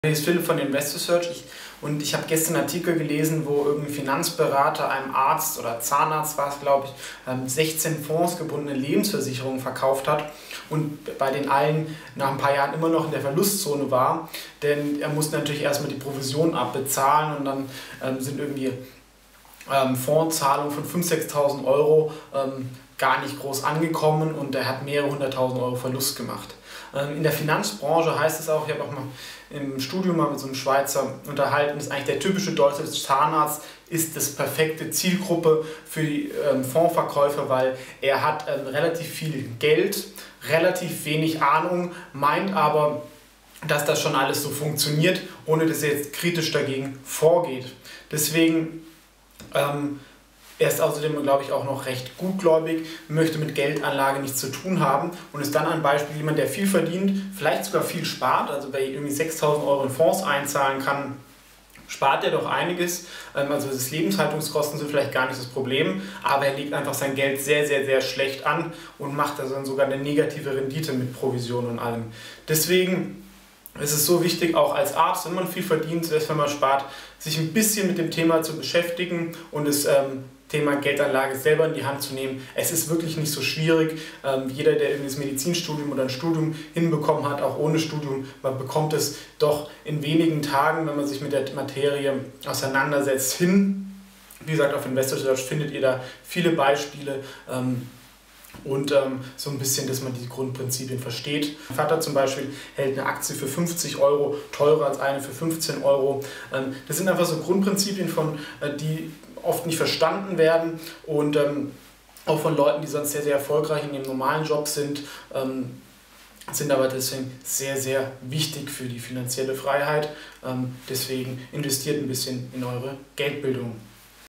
Hier ist Philipp von Investor Search und ich habe gestern einen Artikel gelesen, wo irgendein Finanzberater einem Arzt oder Zahnarzt war es, glaube ich, 16 fondsgebundene Lebensversicherungen verkauft hat und bei den allen nach ein paar Jahren immer noch in der Verlustzone war, denn er musste natürlich erstmal die Provision abbezahlen und dann sind irgendwie Fondszahlungen von 5.000, 6.000 Euro gar nicht groß angekommen und er hat mehrere 100.000 Euro Verlust gemacht. In der Finanzbranche heißt es auch, ich habe auch mal im Studium mal mit so einem Schweizer unterhalten, ist eigentlich der typische deutsche Zahnarzt ist das perfekte Zielgruppe für die Fondsverkäufer, weil er hat relativ viel Geld, relativ wenig Ahnung, meint aber, dass das schon alles so funktioniert, ohne dass er jetzt kritisch dagegen vorgeht. Deswegen er ist außerdem, glaube ich, auch noch recht gutgläubig, möchte mit Geldanlage nichts zu tun haben und ist dann ein Beispiel, jemand, der viel verdient, vielleicht sogar viel spart, also wer irgendwie 6.000 Euro in Fonds einzahlen kann, spart er doch einiges. Also das Lebenshaltungskosten sind vielleicht gar nicht das Problem, aber er legt einfach sein Geld sehr, sehr, sehr schlecht an und macht also dann sogar eine negative Rendite mit Provision und allem. Deswegen ist es so wichtig, auch als Arzt, wenn man viel verdient, selbst wenn man spart, sich ein bisschen mit dem Thema zu beschäftigen und das Thema Geldanlage selber in die Hand zu nehmen. Es ist wirklich nicht so schwierig. Jeder, der irgendwie das Medizinstudium oder ein Studium hinbekommen hat, auch ohne Studium, man bekommt es doch in wenigen Tagen, wenn man sich mit der Materie auseinandersetzt, hin. Wie gesagt, auf Investor Search findet ihr da viele Beispiele. Und so ein bisschen, dass man die Grundprinzipien versteht. Mein Vater zum Beispiel hält eine Aktie für 50 Euro, teurer als eine für 15 Euro. Das sind einfach so Grundprinzipien, die oft nicht verstanden werden und auch von Leuten, die sonst sehr, sehr erfolgreich in ihrem normalen Job sind, sind aber deswegen sehr, sehr wichtig für die finanzielle Freiheit. Deswegen investiert ein bisschen in eure Geldbildung.